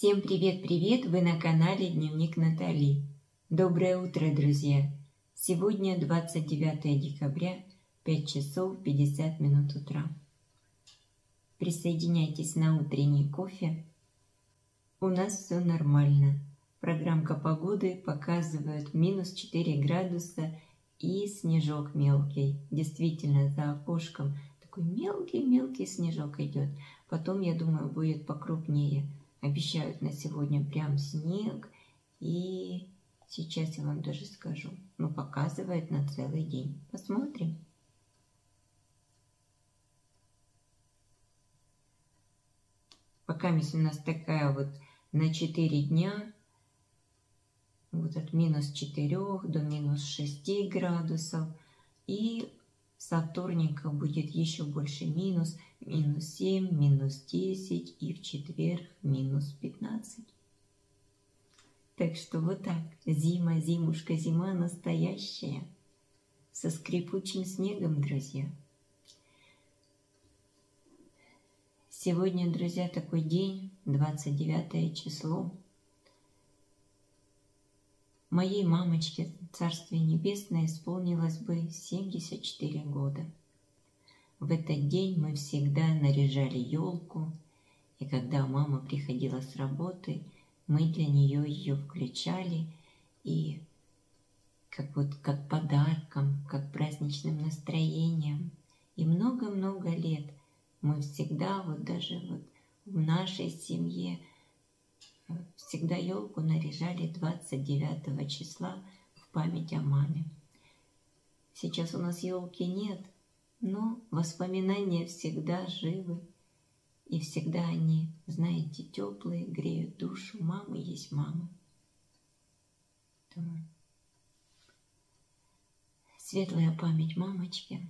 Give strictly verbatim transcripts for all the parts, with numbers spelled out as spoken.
Всем привет-привет! Вы на канале Дневник Натали. Доброе утро, друзья! Сегодня двадцать девятое декабря, пять часов пятьдесят минут утра. Присоединяйтесь на утренний кофе. У нас все нормально. Программка погоды показывает минус четыре градуса и снежок мелкий. Действительно, за окошком такой мелкий-мелкий снежок идет. Потом, я думаю, будет покрупнее. Обещают на сегодня прям снег. И сейчас я вам даже скажу. Ну, показывает на целый день. Посмотрим. Пока у нас такая вот на четыре дня. Вот от минус четырёх до минус шести градусов. И со вторника будет еще больше минус. Минус семь, минус десять и в четверг минус пятнадцать. Так что вот так. Зима, зимушка, зима настоящая. Со скрипучим снегом, друзья. Сегодня, друзья, такой день, двадцать девятое число. Моей мамочке, Царствие Небесное, исполнилось бы семьдесят четыре года. В этот день мы всегда наряжали елку, и когда мама приходила с работы, мы для нее ее включали, и как вот как подарком, как праздничным настроением. И много-много лет мы всегда, вот даже вот в нашей семье, всегда елку наряжали двадцать девятого числа в память о маме. Сейчас у нас елки нет, но воспоминания всегда живы. И всегда они, знаете, теплые, греют душу. Мама есть мама. Думаю. Светлая память мамочке.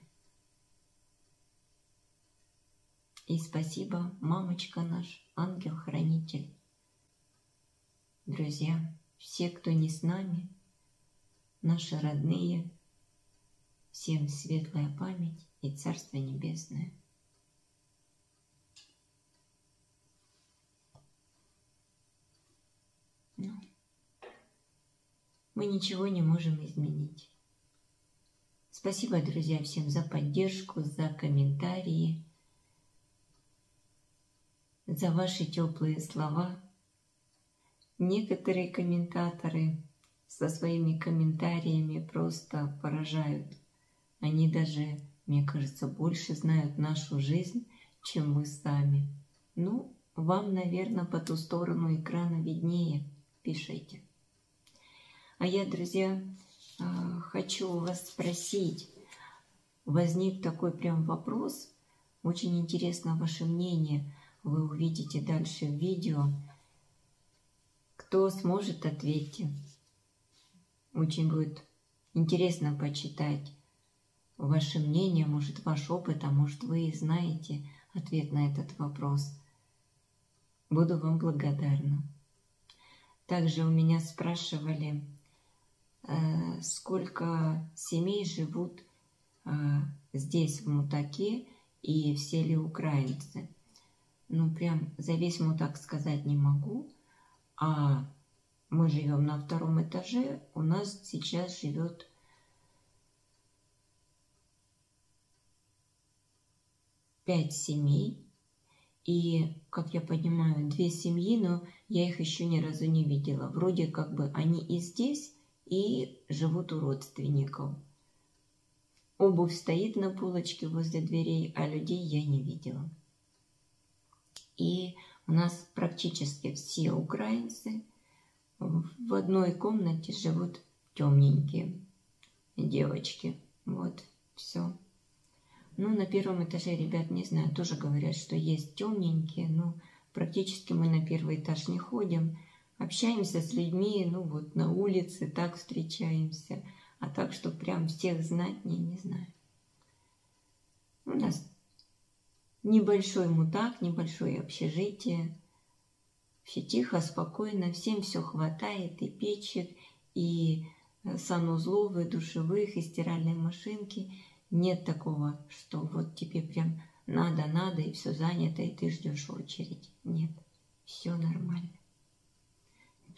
И спасибо, мамочка наш, ангел-хранитель. Друзья, все, кто не с нами, наши родные, всем светлая память и Царство Небесное. Ну, мы ничего не можем изменить. Спасибо, друзья, всем за поддержку, за комментарии, за ваши теплые слова. Некоторые комментаторы со своими комментариями просто поражают. Они даже, мне кажется, больше знают нашу жизнь, чем мы сами. Ну, вам, наверное, по ту сторону экрана виднее. Пишите. А я, друзья, хочу у вас спросить. Возник такой прям вопрос. Очень интересно ваше мнение. Вы увидите дальше в видео. Кто сможет, ответьте. Очень будет интересно почитать ваше мнение, может, ваш опыт, а может, вы знаете ответ на этот вопрос. Буду вам благодарна. Также у меня спрашивали, э, сколько семей живут э, здесь, в Мутаке, и все ли украинцы. Ну, прям за весь Мутак сказать не могу. А мы живем на втором этаже, у нас сейчас живет пять семей. И, как я понимаю, две семьи, но я их еще ни разу не видела. Вроде как бы они и здесь, и живут у родственников. Обувь стоит на полочке возле дверей, а людей я не видела. И у нас практически все украинцы. В одной комнате живут темненькие девочки. Вот, все. Ну, на первом этаже, ребят, не знаю, тоже говорят, что есть темненькие, но практически мы на первый этаж не ходим. Общаемся с людьми, ну вот на улице так встречаемся. А так, что прям всех знать, не, не знаю. У нас небольшой Мутак, небольшое общежитие. Все тихо, спокойно, всем все хватает, и печек, и санузлов, и душевых, и стиральной машинки. Нет такого, что вот тебе прям надо-надо, и все занято, и ты ждешь очередь. Нет, все нормально.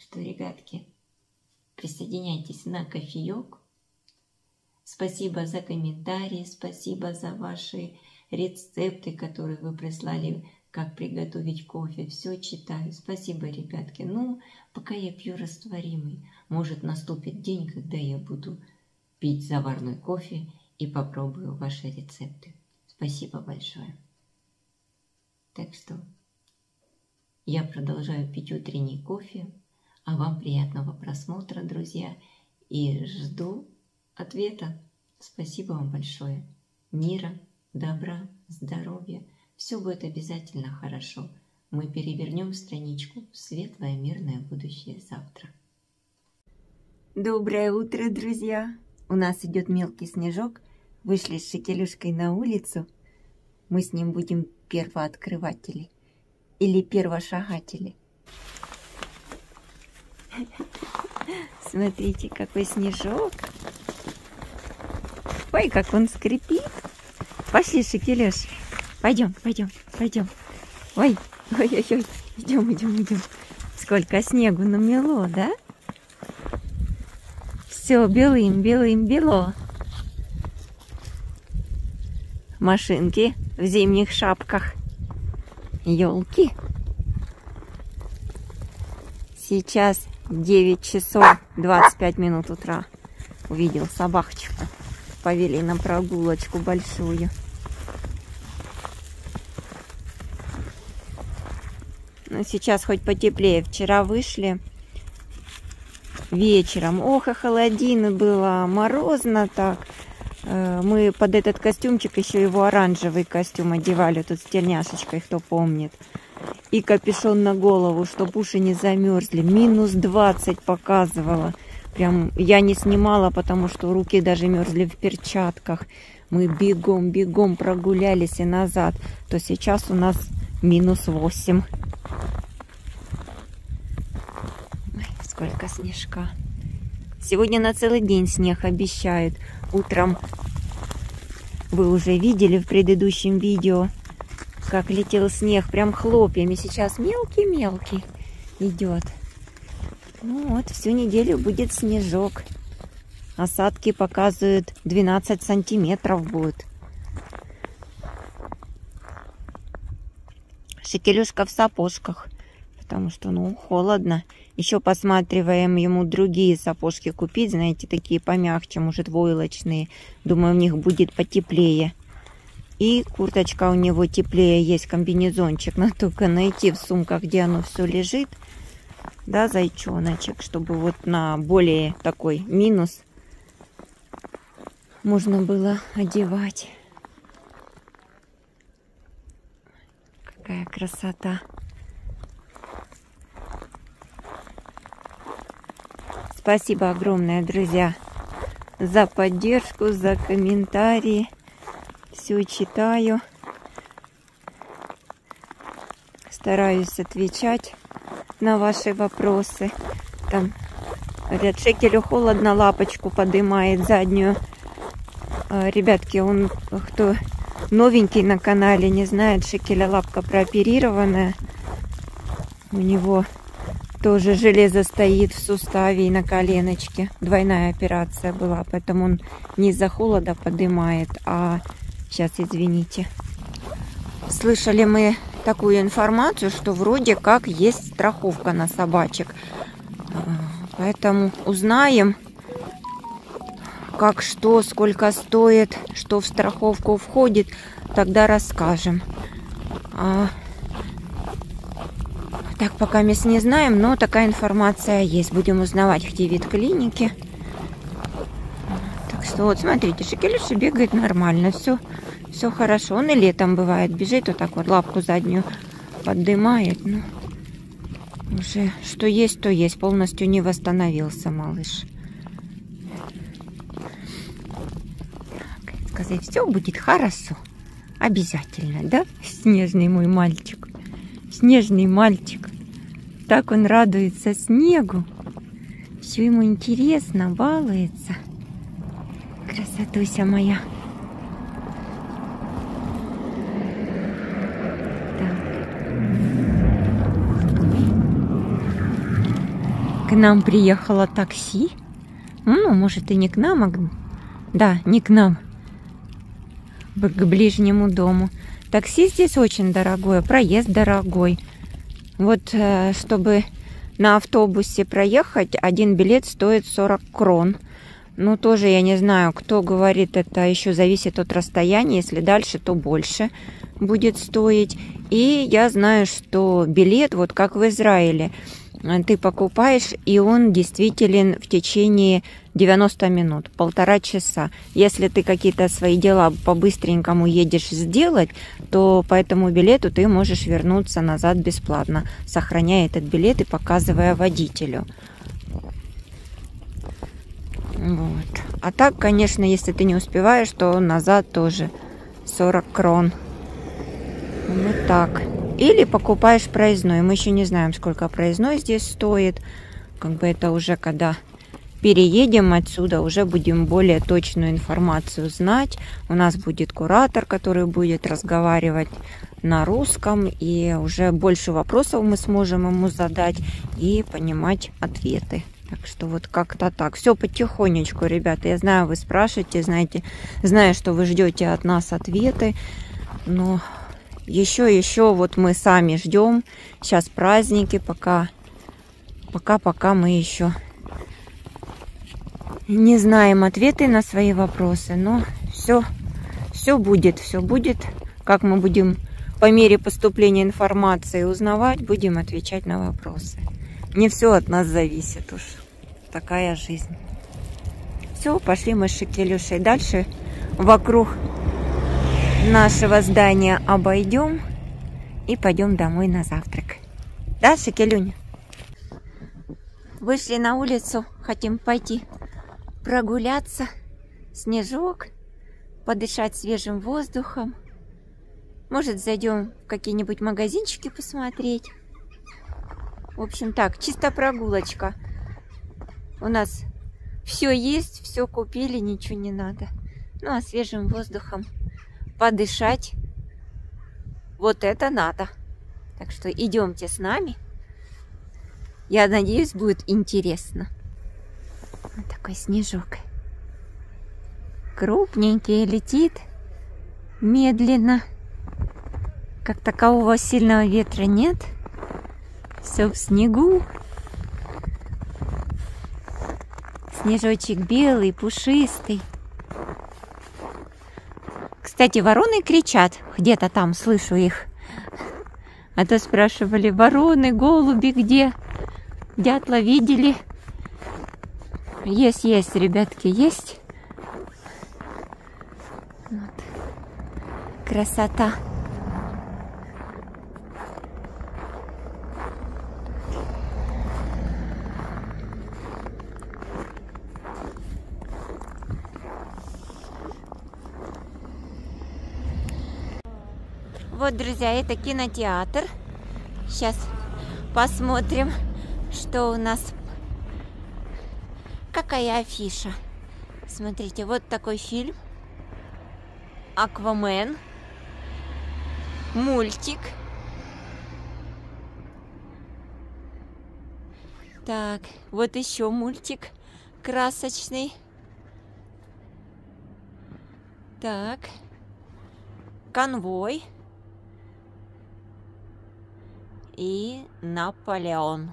что, ребятки, присоединяйтесь на кофеек. Спасибо за комментарии, спасибо за ваши рецепты, которые вы прислали, как приготовить кофе. Все читаю. Спасибо, ребятки. Ну, пока я пью растворимый, может наступит день, когда я буду пить заварной кофе и попробую ваши рецепты. Спасибо большое. Так что я продолжаю пить утренний кофе, а вам приятного просмотра, друзья, и жду ответа. Спасибо вам большое. Мира, добра, здоровья. Все будет обязательно хорошо. Мы перевернем страничку в светлое, мирное будущее завтра. Доброе утро, друзья! У нас идет мелкий снежок. Вышли с Шекелюшкой на улицу. Мы с ним будем первооткрыватели или первошагатели. Смотрите, какой снежок. Ой, как он скрипит. Пошли, Шекелюш. Пойдем, пойдем, пойдем. Ой, ой-ой-ой. Идем, идем, идем. Сколько снегу намело, да? Все белым, белым, бело. Машинки в зимних шапках. Елки. Сейчас девять часов двадцать пять минут утра. Увидел собачку. Повели на прогулочку большую. Но сейчас хоть потеплее. Вчера вышли вечером. Ох, и холодина было. Морозно так. Мы под этот костюмчик еще его оранжевый костюм одевали. Тут с тельняшечкой, кто помнит. И капюшон на голову, чтоб уши не замерзли. Минус двадцать показывало. Прям я не снимала, потому что руки даже мерзли в перчатках. Мы бегом, бегом прогулялись и назад. То сейчас у нас минус восемь. Ой, сколько снежка. Сегодня на целый день снег обещают. Утром вы уже видели в предыдущем видео, как летел снег прям хлопьями. Сейчас мелкий-мелкий идет. Ну вот, всю неделю будет снежок. Осадки показывают двенадцать сантиметров будет. Шекелюшка в сапожках, потому что, ну, холодно. Еще посматриваем ему другие сапожки купить, знаете, такие помягче, может, войлочные. Думаю, в них будет потеплее. И курточка у него теплее есть, комбинезончик. Надо только найти в сумках, где оно все лежит. Да, зайчоночек, чтобы вот на более такой минус можно было одевать. Какая красота. Спасибо огромное, друзья, за поддержку, за комментарии. Все читаю. Стараюсь отвечать на ваши вопросы. Там, говорят, Шекелю холодно, лапочку поднимает заднюю. Ребятки, он, кто новенький на канале, не знает, Шекеля лапка прооперированная. У него тоже железо стоит в суставе и на коленочке. Двойная операция была, поэтому он не из-за холода поднимает, а... Сейчас, извините. Слышали мы такую информацию, что вроде как есть страховка на собачек. Поэтому узнаем, как что, сколько стоит, что в страховку входит, тогда расскажем. А... Так, пока мы не знаем, но такая информация есть. Будем узнавать в ветклинике. Так что вот, смотрите, Шекелюша бегает нормально, все, все хорошо. Он и летом бывает, бежит вот так вот, лапку заднюю поднимает. Ну, уже что есть, то есть. Полностью не восстановился малыш. Сказать, все будет хорошо. Обязательно, да? Снежный мой мальчик. Снежный мальчик. Так он радуется снегу. Все ему интересно, балуется. Красотуся моя. Так. нам приехало такси. Ну, может, и не к нам, а к... Да, не к нам. К ближнему дому. Такси здесь очень дорогое, проезд дорогой. Вот, чтобы на автобусе проехать, один билет стоит сорок крон. Ну, тоже я не знаю, кто говорит, это еще зависит от расстояния. Если дальше, то больше будет стоить. И я знаю, что билет, вот как в Израиле, ты покупаешь, и он действителен в течение девяноста минут, полтора часа. Если ты какие-то свои дела по-быстренькому едешь сделать, то по этому билету ты можешь вернуться назад бесплатно, сохраняя этот билет и показывая водителю. Вот. А так, конечно, если ты не успеваешь, то назад тоже сорок крон. Вот так. Или покупаешь проездной. Мы еще не знаем, сколько проездной здесь стоит. Как бы это уже когда переедем отсюда, уже будем более точную информацию знать. У нас будет куратор, который будет разговаривать на русском. И уже больше вопросов мы сможем ему задать и понимать ответы. Так что вот как-то так. Все потихонечку, ребята. Я знаю, вы спрашиваете, знаете, знаю, что вы ждете от нас ответы. Но еще, еще вот мы сами ждем. Сейчас праздники, пока, пока, пока мы еще не знаем ответы на свои вопросы. Но все, все будет, все будет. Как мы будем по мере поступления информации узнавать, будем отвечать на вопросы. Не все от нас зависит уж. Такая жизнь. Все, пошли мы с Шекелюшей дальше. Вокруг нашего здания обойдем и пойдем домой на завтрак. Да, Шекелюня? Вышли на улицу, хотим пойти прогуляться. Снежок, подышать свежим воздухом. Может, зайдем в какие-нибудь магазинчики посмотреть. В общем, так, чисто прогулочка. У нас все есть, все купили, ничего не надо. Ну, а свежим воздухом подышать, вот это надо. Так что идемте с нами. Я надеюсь, будет интересно. Вот такой снежок. Крупненький, летит медленно. Как такового сильного ветра нет. Все в снегу. Снежочек белый, пушистый. Кстати, вороны кричат. Где-то там слышу их. А то спрашивали, вороны, голуби где? Дятла видели? Есть, есть, ребятки, есть. Вот. Красота. Вот, друзья, это кинотеатр. Сейчас посмотрим, что у нас. Какая афиша. Смотрите, вот такой фильм. Аквамен. Мультик. Так, вот еще мультик красочный. Так. Конвой. И Наполеон.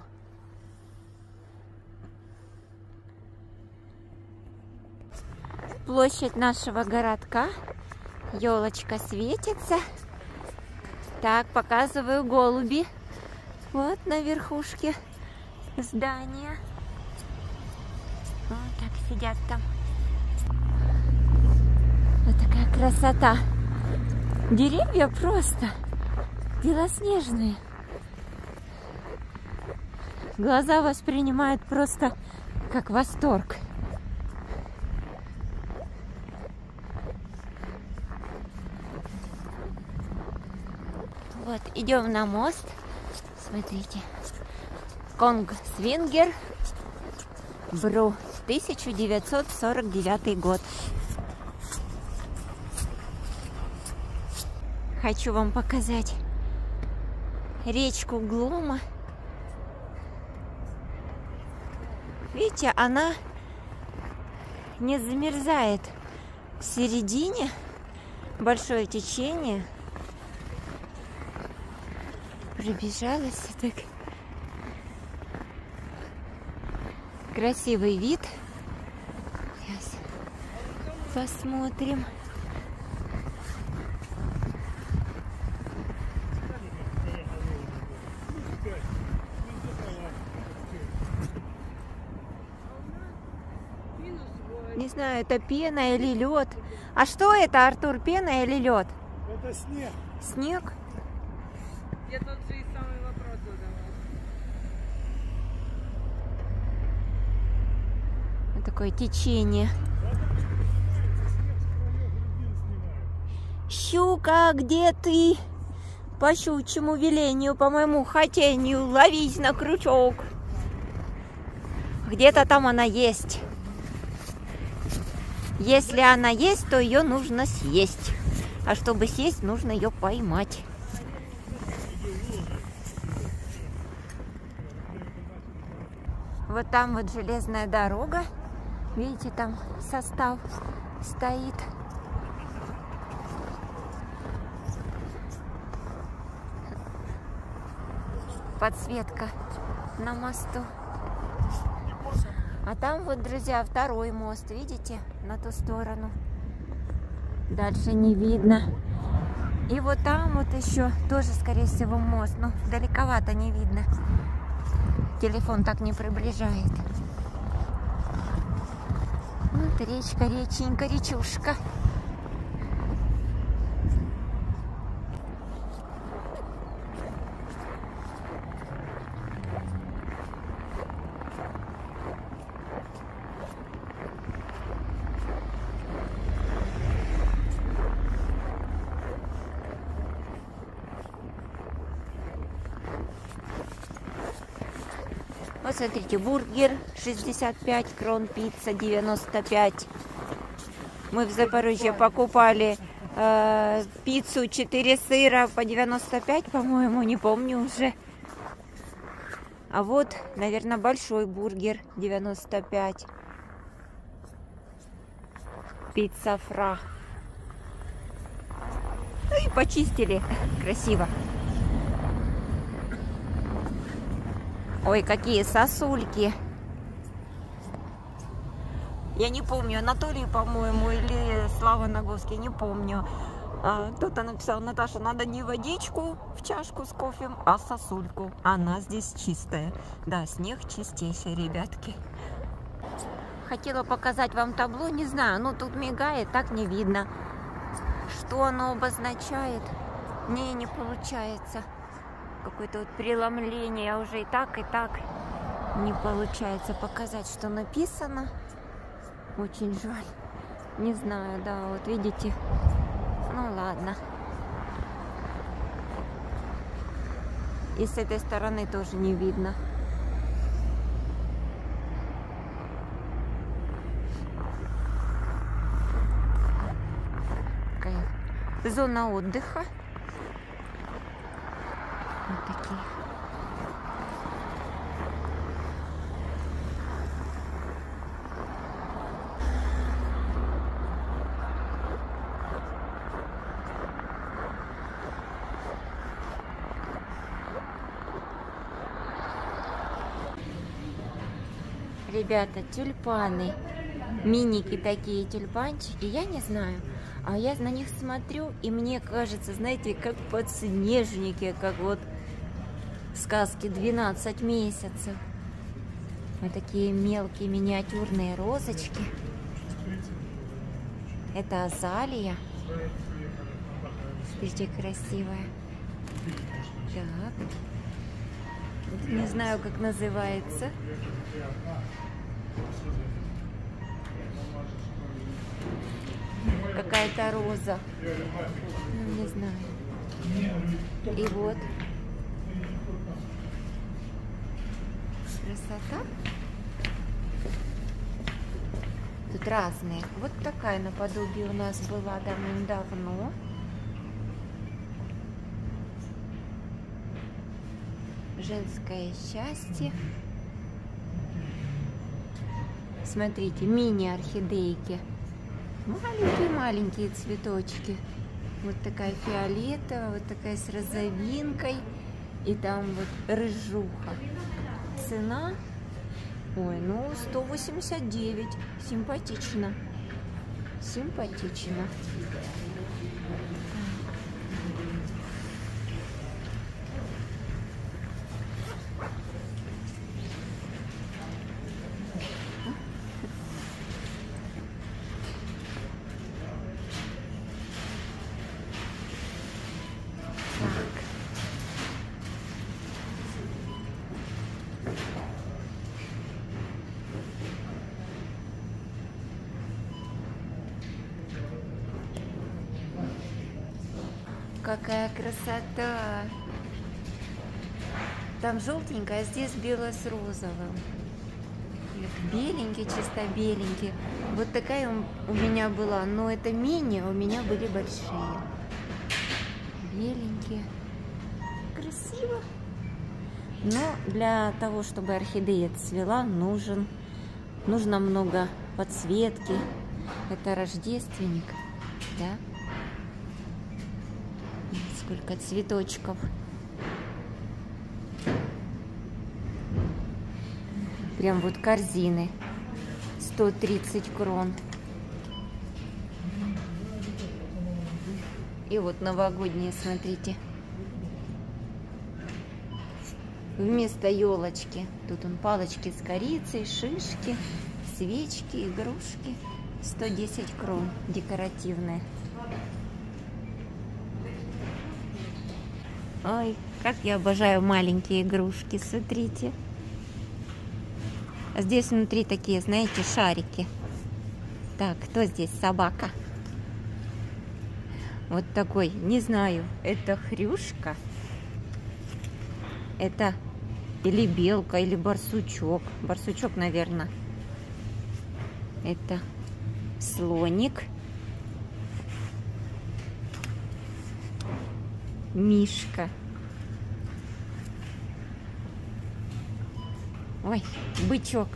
Площадь нашего городка. Елочка светится. Так, показываю голуби. Вот на верхушке здания. Вот так сидят там. Вот такая красота. Деревья просто белоснежные. Глаза воспринимают просто как восторг. Вот, идем на мост. Смотрите. Конгсвингер Бру, тысяча девятьсот сорок девятый год. Хочу вам показать речку Глома. Видите, она не замерзает в середине, большое течение. Пробежалась и так. Красивый вид. Сейчас посмотрим. Не знаю, это пена или лед. А что это, Артур, пена или лед? Это снег. Снег? Я тот же и самый вопрос задавал. Вот такое течение. Щука, где ты? По щучьему велению, по моему хотению, ловись на крючок. Где-то там она есть. Если она есть, то ее нужно съесть. А чтобы съесть, нужно ее поймать. Вот там вот железная дорога. Видите, там состав стоит. Подсветка на мосту. А там вот, друзья, второй мост, видите, на ту сторону. Дальше не видно. И вот там вот еще тоже, скорее всего, мост. Но далековато не видно. Телефон так не приближает. Вот речка, реченька, речушка. Вот смотрите, бургер шестьдесят пять крон, пицца девяносто пять. Мы в Запорожье покупали э, пиццу четыре сыра по девяносто пять, по-моему, не помню уже. А вот, наверное, большой бургер девяносто пять. Пицца фра. Ну и почистили красиво. Ой, какие сосульки. Я не помню, Анатолий, по-моему, или Слава Наговский, не помню. А, кто-то написал: Наташа, надо не водичку в чашку с кофе, а сосульку. Она здесь чистая. Да, снег чистейший, ребятки. Хотела показать вам табло, не знаю, ну тут мигает, так не видно. Что оно обозначает? Не, не получается. Какое-то вот преломление, а уже и так, и так не получается показать, что написано. Очень жаль. Не знаю, да, вот видите. Ну ладно. И с этой стороны тоже не видно. Такая зона отдыха. Вот такие. Ребята, тюльпаны. Миники такие тюльпанчики. Я не знаю. А я на них смотрю, и мне кажется, знаете, как подснежники, как вот в сказке двенадцать месяцев. Вот такие мелкие миниатюрные розочки. Это азалия. Смотрите, красивая. Так. Не знаю, как называется. Какая-то роза. Ну, не знаю. И вот. Красота. Тут разные. Вот такая наподобие у нас была давным-давно. Женское счастье. Смотрите, мини-орхидейки. Маленькие-маленькие цветочки. Вот такая фиолетовая, вот такая с розовинкой. И там вот рыжуха. Цена, ой, ну, сто восемьдесят девять. Симпатично. Симпатично. Какая красота! Там желтенькая, а здесь белое с розовым. Беленький, чисто беленький. Вот такая у меня была, но это мини, а у меня были большие. Беленькие. Красиво. Но для того, чтобы орхидея цвела, нужен, нужно много подсветки. Это рождественник, да? Сколько цветочков. Прям вот корзины. сто тридцать крон. И вот новогодние, смотрите. Вместо елочки. Тут он палочки с корицей, шишки, свечки, игрушки. сто десять крон. Декоративные. Ой, как я обожаю маленькие игрушки, смотрите. А здесь внутри такие, знаете, шарики. Так, кто здесь? Собака. Вот такой, не знаю, это хрюшка. Это или белка, или барсучок. Барсучок, наверное. Это слоник. Мишка. Ой, бычок.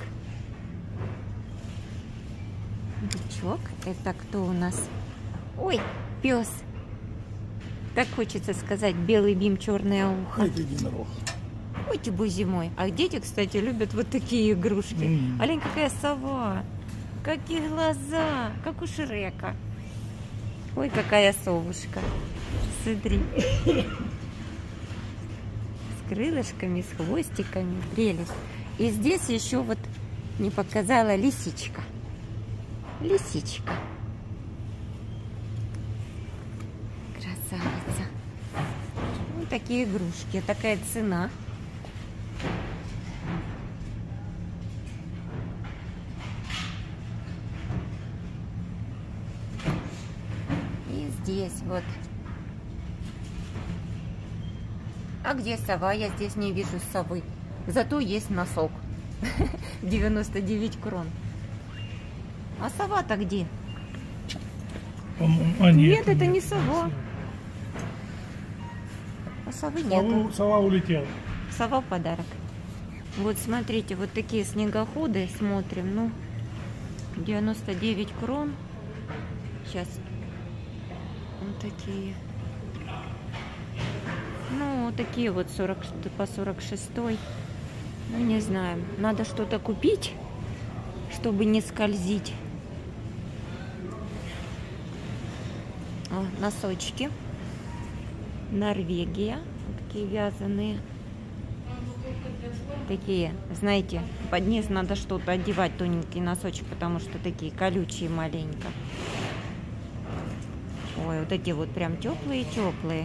Бычок. Это кто у нас? Ой, пес. Так хочется сказать, белый бим, черное ухо. Это единорог. Ой, ты бой зимой. А дети, кстати, любят вот такие игрушки. Mm. Олень, какая сова. Какие глаза. Как у Шрека. Ой, какая совушка. Смотри. С крылышками, с хвостиками. Прелесть. И здесь еще вот не показала лисичка. Лисичка. Красавица. Вот такие игрушки. Такая цена. И здесь вот. А где сова? Я здесь не вижу совы. Зато есть носок. девяносто девять крон. А сова-то где? А нет, Нет, это нет. не сова. А совы Сову, нету. сова улетела. Сова в подарок. Вот смотрите, вот такие снегоходы смотрим. Ну, девяносто девять крон. Сейчас. Вот такие. Ну, вот такие вот сорок, по сорок шесть. Ну, не знаю. Надо что-то купить, чтобы не скользить. О, носочки. Норвегия. Такие вязаные. Такие, знаете, под низ надо что-то одевать, тоненький носочек, потому что такие колючие маленько. Ой, вот эти вот прям теплые-теплые.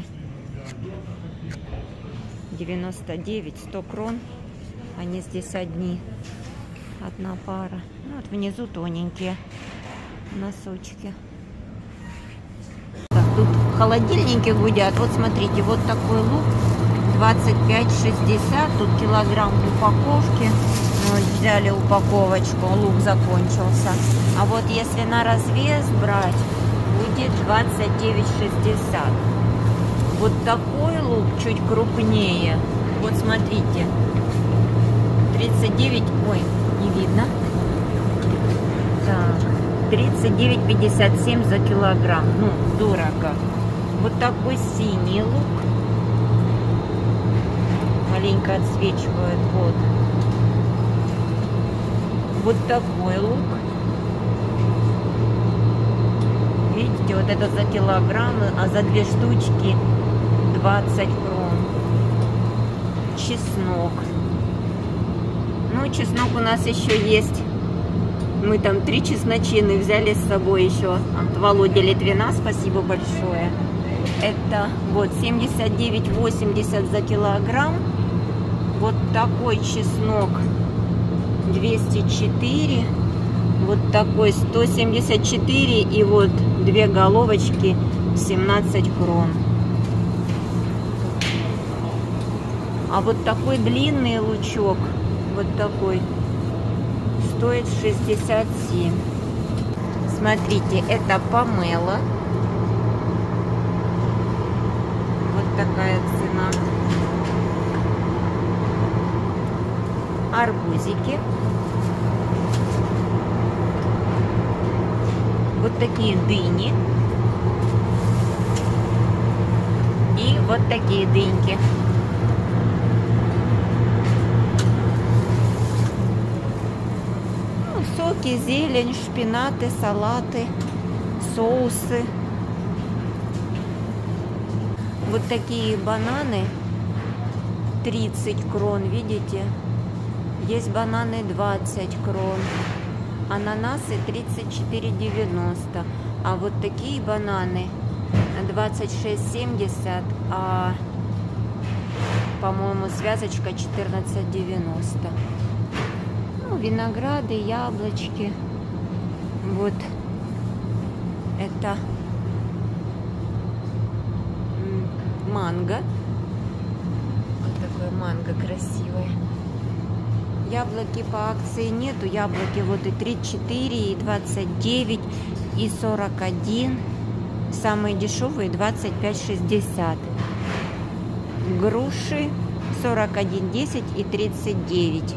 девяносто девять, сто крон. Они здесь одни. Одна пара. Ну, вот внизу тоненькие носочки. Так, тут холодильники гудят. Вот смотрите, вот такой лук. двадцать пять шестьдесят. Тут килограмм в упаковке. Вот взяли упаковочку. Лук закончился. А вот если на развес брать, будет двадцать девять шестьдесят. Вот такой лук чуть крупнее. Вот смотрите. тридцать девять. Ой, не видно. тридцать девять пятьдесят семь за килограмм. Ну, дорого. Вот такой синий лук. Маленько отсвечивает. Вот. Вот такой лук. Видите, вот это за килограмм, а за две штучки двадцать крон. Чеснок. Ну, чеснок у нас еще есть. Мы там три чесночины взяли с собой еще от Володи Литвина. Спасибо большое. Это вот семьдесят девять восемьдесят за килограмм. Вот такой чеснок двести четыре. Вот такой сто семьдесят четыре. И вот две головочки семнадцать крон. А вот такой длинный лучок, вот такой, стоит шестьдесят семь. Смотрите, это помело. Вот такая цена. Арбузики. Вот такие дыни. И вот такие дыньки. Соки, зелень, шпинаты, салаты, соусы. Вот такие бананы тридцать крон, видите? Есть бананы двадцать крон. Ананасы тридцать четыре девяносто. А вот такие бананы двадцать шесть семьдесят, а, по-моему, связочка четырнадцать девяносто. Винограды, яблочки. Вот это манго. Вот такое манго красивое. Яблоки по акции нету. Яблоки вот и тридцать четыре, и двадцать девять, и сорок один. Самые дешевые двадцать пять шестьдесят. Груши сорок один десять и тридцать девять.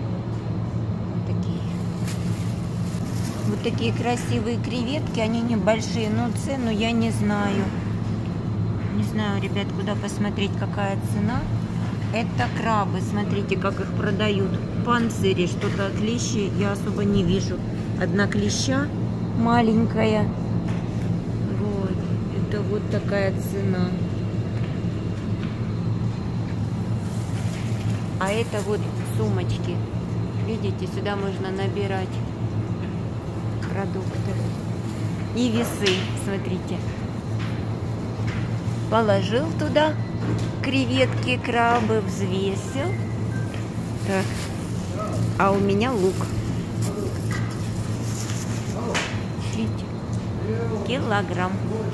Вот такие красивые креветки, они небольшие, но цену я не знаю. Не знаю, ребят, куда посмотреть, какая цена. Это крабы, смотрите, как их продают. Панцири, что-то клещи я особо не вижу. Одна клеща маленькая. Вот, это вот такая цена. А это вот сумочки. Видите, сюда можно набирать продукты. И весы, смотрите. Положил туда креветки, крабы, взвесил. Так. А у меня лук. Видите? Килограмм.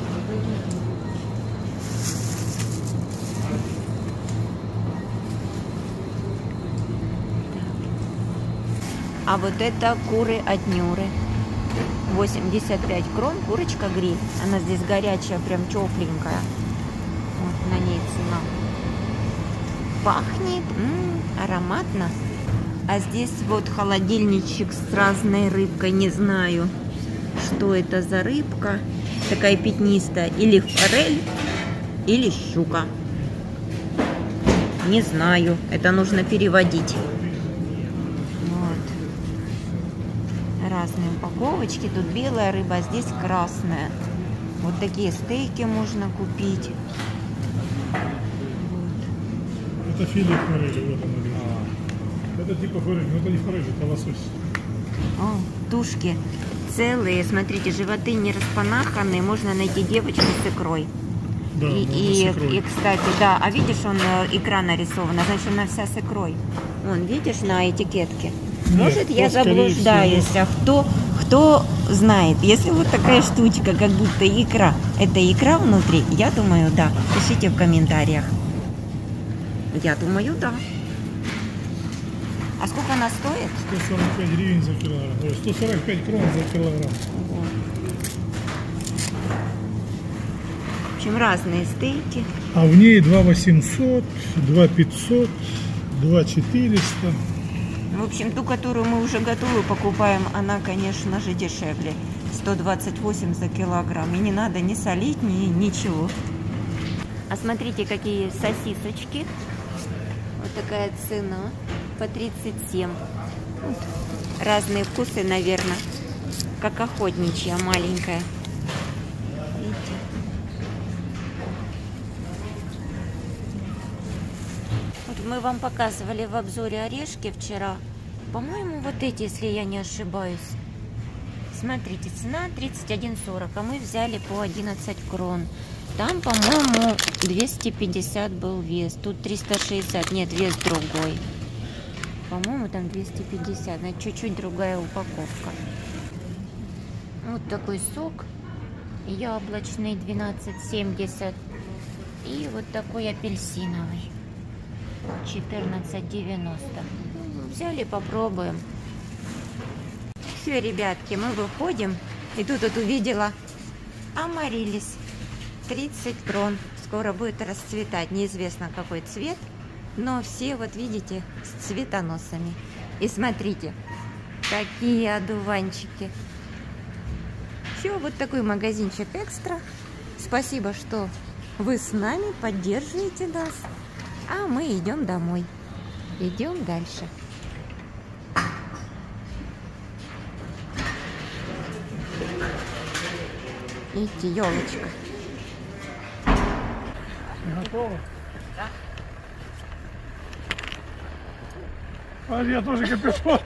А вот это куры от Нюры. восемьдесят пять крон, курочка гриль. Она здесь горячая, прям тепленькая. Вот на ней цена. Пахнет, м-м, ароматно. А здесь вот холодильничек с разной рыбкой. Не знаю, что это за рыбка. Такая пятнистая. Или форель, или щука. Не знаю. Это нужно переводить. Разные упаковочки. Тут белая рыба, а здесь красная. Вот такие стейки можно купить. Вот. Это филе форели. Вот оно. А. Это типа форель, но это не форель, это лосось. О, тушки целые. Смотрите, животы не распанаханные. Можно найти девочку с икрой. Да, и, и, с икрой. и, кстати, да, а видишь, он икра нарисована, значит, она вся с икрой. Вон, видишь, на этикетке. Нет, Может, я то, заблуждаюсь, всего... а кто, кто знает. Если вот такая штучка, как будто икра, это икра внутри, я думаю, да. Пишите в комментариях. Я думаю, да. А сколько она стоит? сто сорок пять гривен за килограмм. Ой, сто сорок пять крон за килограмм. Вот. В общем, разные стейки. А в ней два восемьсот, два пятьсот, два четыреста. В общем, ту, которую мы уже готовую покупаем, она, конечно же, дешевле. сто двадцать восемь за килограмм. И не надо ни солить, ни ничего. А смотрите, какие сосисочки. Вот такая цена. По тридцать семь. Разные вкусы, наверное. Как охотничья маленькая. Видите? Вот мы вам показывали в обзоре орешки вчера. По-моему, вот эти, если я не ошибаюсь. Смотрите, цена тридцать один сорок, а мы взяли по одиннадцать крон. Там, по-моему, двести пятьдесят был вес. Тут триста шестьдесят. Нет, вес другой. По-моему, там двести пятьдесят. Значит, чуть-чуть другая упаковка. Вот такой сок. Яблочный двенадцать семьдесят. И вот такой апельсиновый. четырнадцать девяносто. Взяли, попробуем. Все, ребятки, мы выходим. И тут вот увидела амарилис. тридцать крон. Скоро будет расцветать. Неизвестно какой цвет. Но все, вот видите, с цветоносами. И смотрите, какие одуванчики. Все, вот такой магазинчик экстра. Спасибо, что вы с нами, поддерживаете нас. А мы идем домой. Идем дальше. Видите, елочка. Готово? Да. А я тоже капюшон.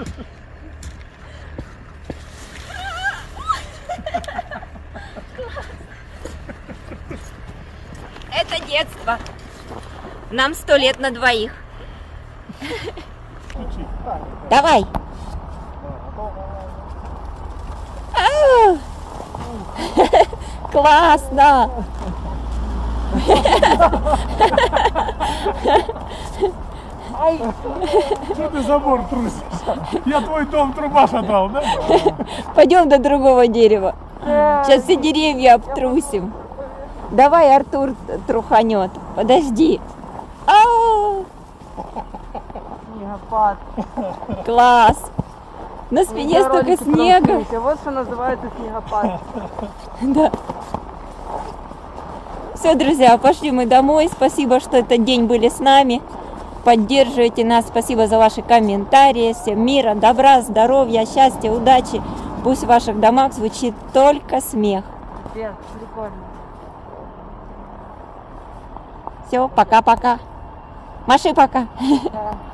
Это детство. Нам сто лет на двоих. Давай. Ау! Классно. Что ты забор трусишь? Я твой дом труба шатал, да? Пойдем до другого дерева. Сейчас все деревья обтрусим. Давай, Артур труханет. Подожди. Ау! Снегопад. Класс. На спине столько снега. Вот что называется снегопад. Да. Все, друзья, пошли мы домой. Спасибо, что этот день были с нами. Поддерживайте нас. Спасибо за ваши комментарии. Всем мира, добра, здоровья, счастья, удачи. Пусть в ваших домах звучит только смех. Привет, прикольно. Все, пока-пока. Маши, пока. Да.